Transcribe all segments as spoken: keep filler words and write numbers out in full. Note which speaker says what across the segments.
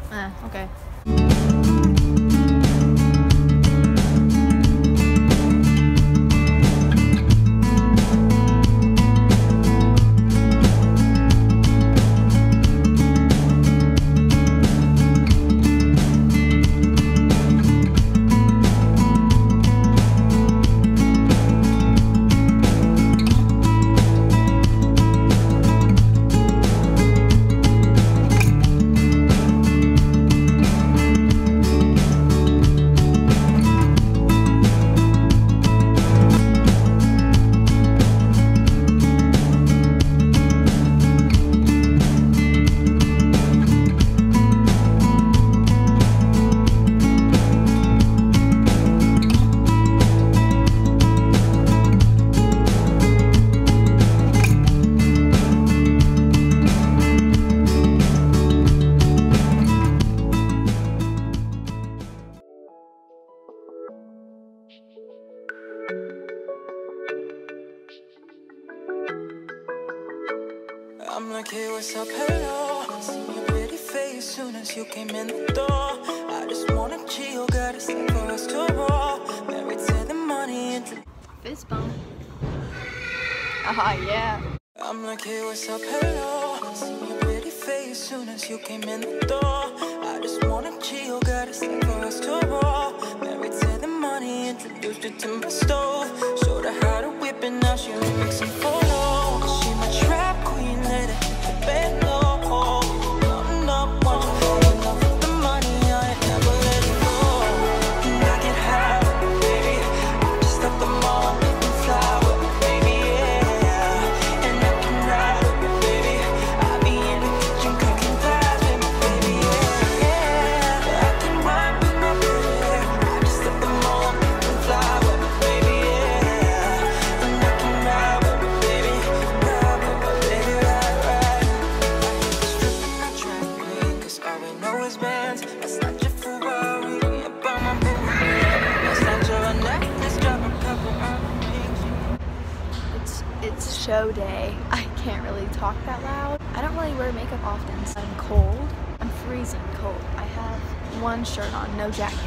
Speaker 1: Eh, okay.
Speaker 2: I'm like, hey, what's up, hello. See your pretty face soon as you came in the door. I just wanna chill, got a set for us to roll. Married to the money and
Speaker 1: Fist bump. Ah, yeah.
Speaker 2: I'm like, hey, what's up, hello. See your pretty face soon as you came in the door. I just wanna chill, got a set for us to roll. Married to the money, introduced her to my stove. Showed her how to whip and now she mixing photos. She my trap queen, let her hit the bed low. Counting up, watch her fall in love with the money. I ain't never let it go. And I can have it, baby. I just love the moment and fly with it, baby, yeah. And I can ride with it, baby. I be in the kitchen cooking pies with me, baby, yeah, yeah. I can ride with my baby. I just love the moment and fly with it, baby, yeah. And I can ride with it, baby. Ride with it, baby, ride, ride. I hit the strip in my track queen, cause all we know is bands. Let's not your Ferrari, about my boo. Let's not your necklace, drop a couple of rings.
Speaker 1: It's it's show day. I can't really talk that loud. I don't really wear makeup often, so I'm cold. I'm freezing cold. I have one shirt on, no jacket.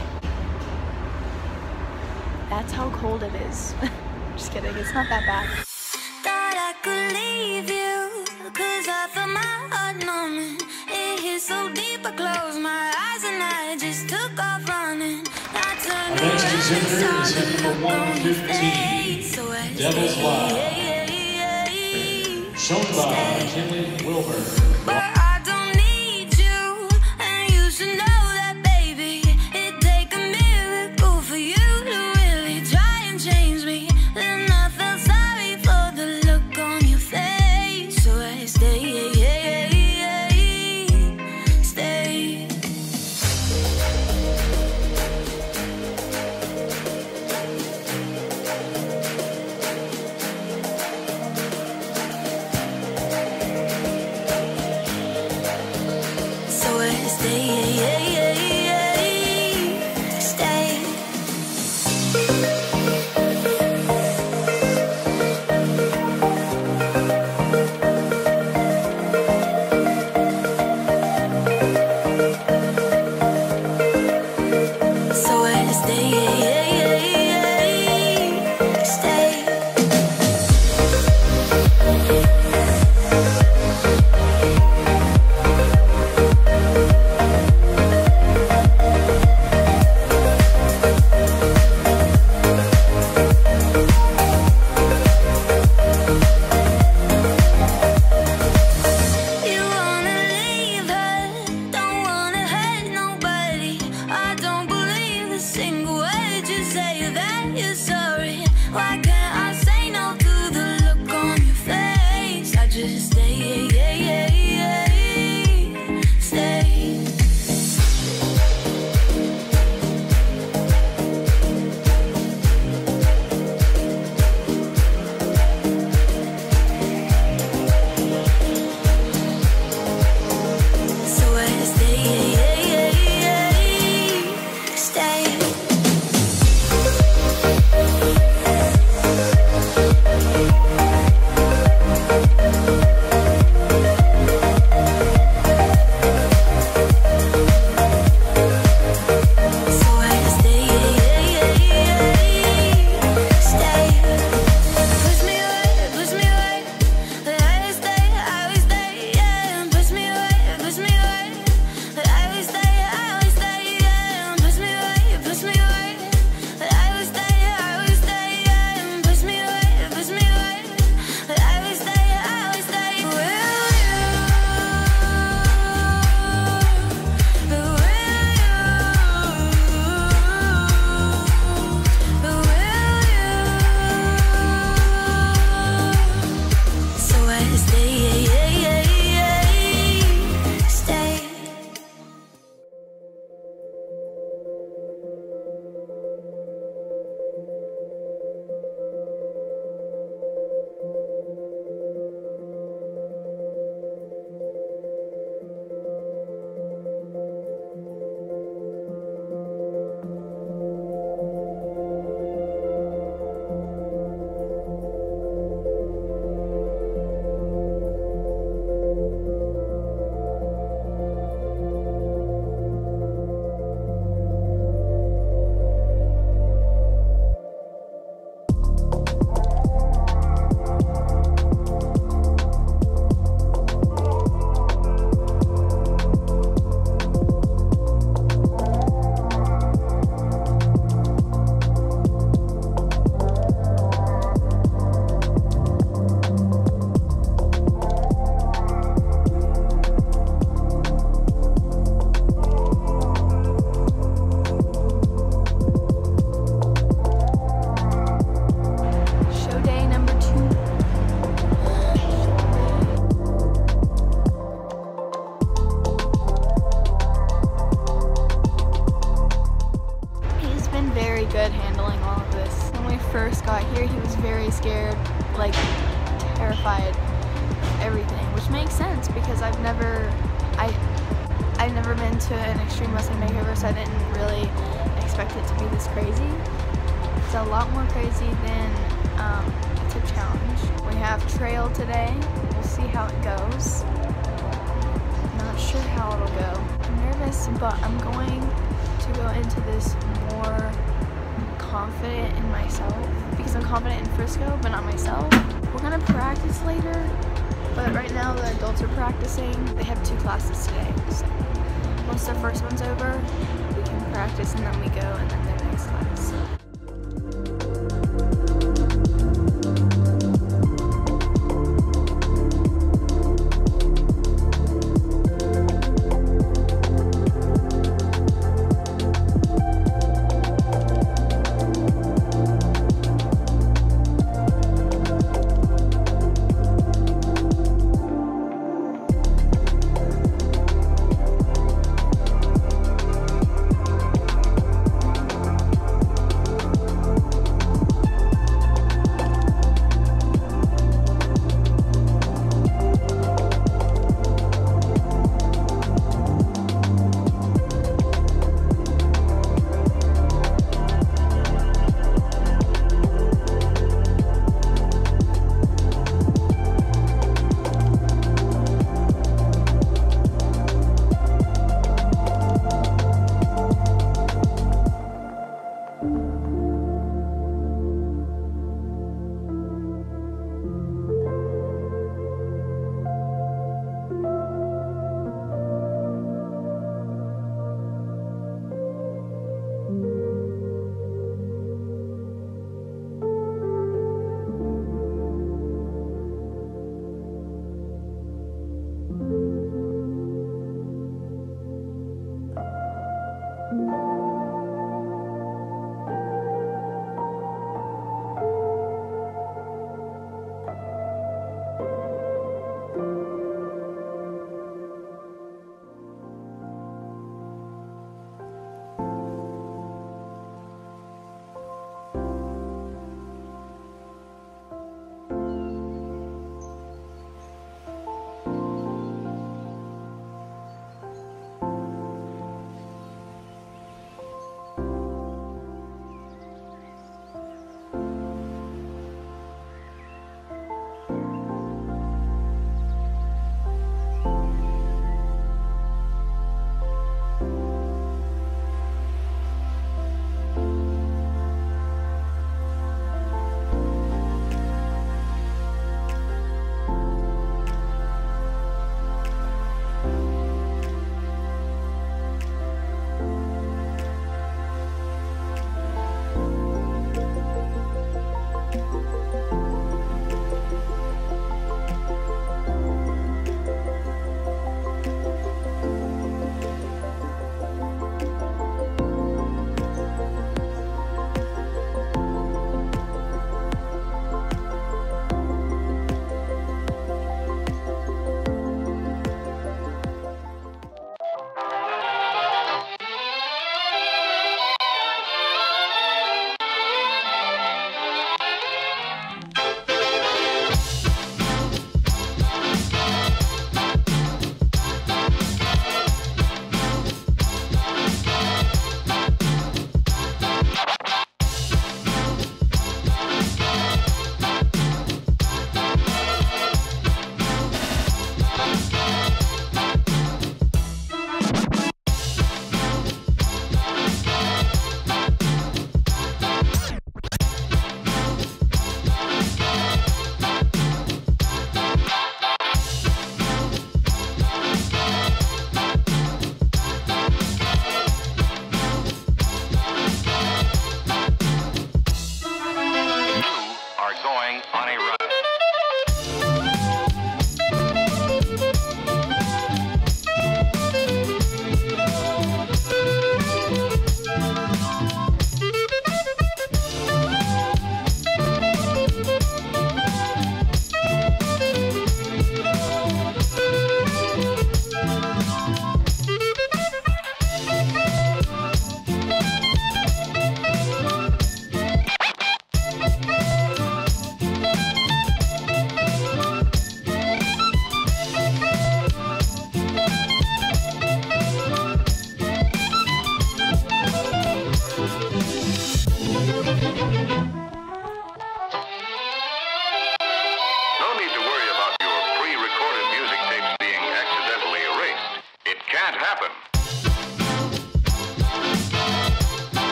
Speaker 1: That's how cold it is. Just kidding, it's not that bad.
Speaker 3: Thought I could leave you, cause I felt my heart numbing. It hit so deep, I closed my eyes and I just took off running. I turned
Speaker 4: Our next
Speaker 3: around
Speaker 4: exhibitor
Speaker 3: and
Speaker 4: is
Speaker 3: saw
Speaker 4: hitting for
Speaker 3: the look on your face. So I
Speaker 4: one fifteen, Devil's Wild,
Speaker 3: stayed.
Speaker 4: shown by Kimmy Wilburn.
Speaker 3: But I don't need you, and you should know that, baby. It'd take a miracle for you to really try and change me. Then I felt sorry for the look on your face, so I stayed, stayed. So I stayed, stayed. So I stayed, stayed.
Speaker 1: scared, like terrified, everything, which makes sense because I've never, I, I've never been to an extreme Mustang makeover, so I didn't really expect it to be this crazy. It's a lot more crazy than um, a tip challenge. We have trail today. We'll see how it goes. Not sure how it'll go. I'm nervous, but I'm going to go into this more confident in myself because I'm confident in Frisco, but not myself. We're gonna practice later, but right now the adults are practicing. They have two classes today, so once the first one's over, we can practice and then we go and then their next class.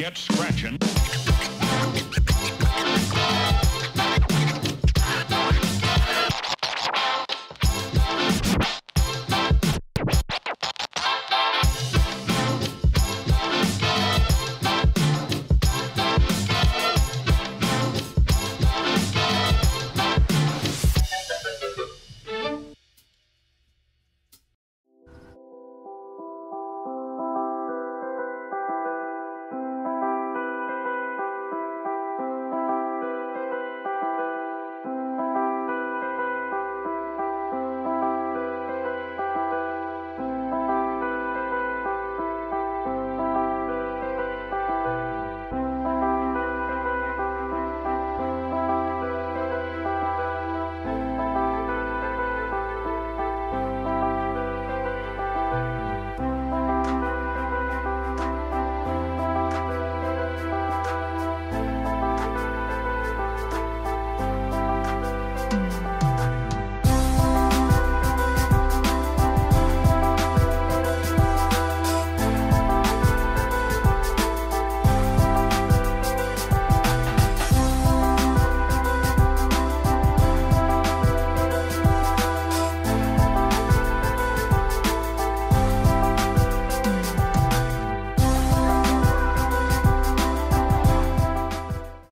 Speaker 5: get scratching.